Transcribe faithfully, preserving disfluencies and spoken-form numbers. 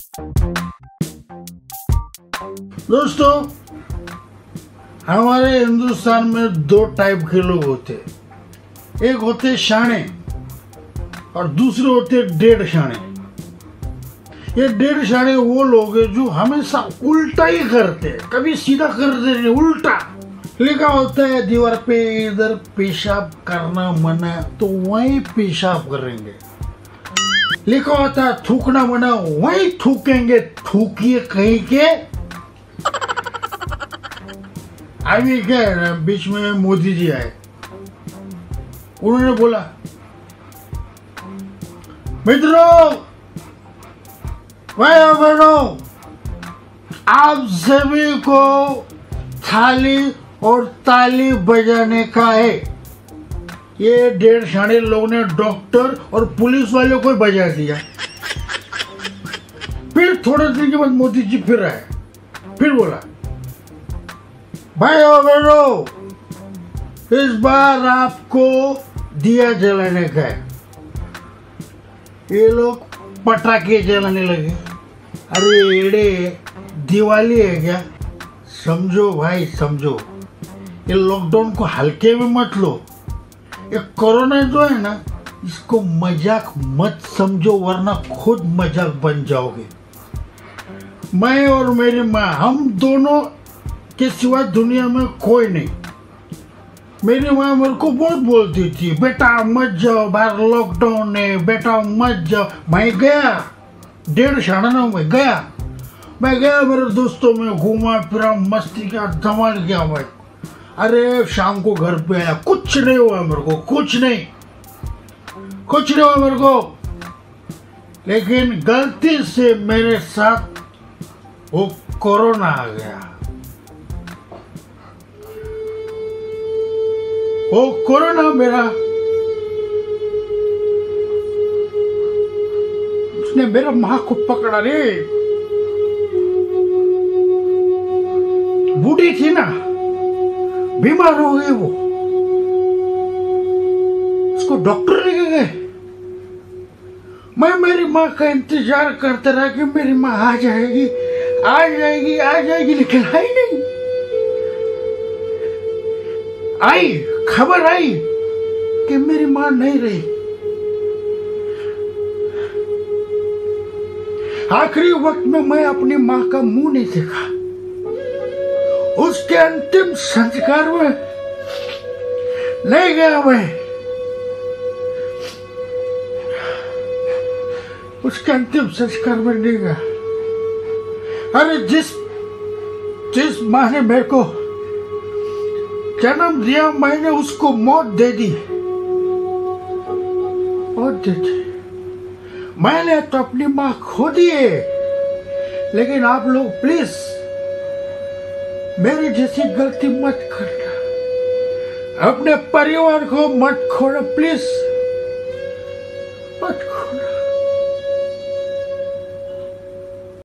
दोस्तों, हमारे हिंदुस्तान में दो टाइप के लोग होते हैं। एक होते शाणे और दूसरे होते डेढ़ शाणे। ये डेढ़ शाणे वो लोग हैं जो हमेशा उल्टा ही करते हैं, कभी सीधा करते नहीं, उल्टा। लिखा होता है दीवार पे इधर पेशाब करना मना, तो वहीं पेशाब करेंगे। लिखा होता है थूकना मना, वहीं थूकेंगे। थूकिए कहीं के। अभी क्या है ना, बीच में मोदी जी आए, उन्होंने बोला मित्रों, भाइयों बहनों, आप सभी को थाली और ताली बजाने का है। ये डेढ़ शाणे लोगों ने डॉक्टर और पुलिस वालों को बजा दिया। फिर थोड़े दिन के बाद मोदी जी फिर आए, फिर बोला भाइयों बहनों, इस बार आपको दिया जलाने का है। ये लोग पटाखे जलाने लगे। अरे एड़े, दिवाली है क्या? समझो भाई, समझो। ये लॉकडाउन को हल्के में मत लो। ये कोरोना जो है ना, इसको मजाक मत समझो, वरना खुद मजाक बन जाओगे। मैं और मेरी माँ, हम दोनों के सिवा दुनिया में कोई नहीं। मेरी माँ मेरे को बहुत बोलती थी, बेटा मत जाओ, बाहर लॉकडाउन है, बेटा मत जाओ। मैं गया, डेढ़ शाणा ना, मैं गया मैं गया मेरे दोस्तों में घूमा फिरा, मस्ती का धमाल किया भाई। अरे शाम को घर पे आया, कुछ नहीं हुआ मेरे को, कुछ नहीं कुछ नहीं हुआ मेरे को। लेकिन गलती से मेरे साथ वो कोरोना आ गया। वो कोरोना मेरा उसने मेरा माँ को पकड़ा रे। बूढ़ी थी ना, बीमार हो गई वो, उसको डॉक्टर लेके गए। मैं मेरी माँ का इंतजार करता रहा कि मेरी माँ आ जाएगी आ जाएगी आ जाएगी, लेकिन आई नहीं। आई, खबर आई कि मेरी माँ नहीं रही। आखिरी वक्त में मैं अपनी माँ का मुंह नहीं देखा। उसके अंतिम संस्कार में नहीं गया मैं। उसके अंतिम संस्कार में नहीं गया। अरे जिस जिस माँ ने मेरे को जन्म दिया, मैंने उसको मौत दे दी, मौत दे दी। मैंने तो अपनी माँ खो दी है। लेकिन आप लोग प्लीज मेरी जैसी गलती मत करना, अपने परिवार को मत खोना प्लीज।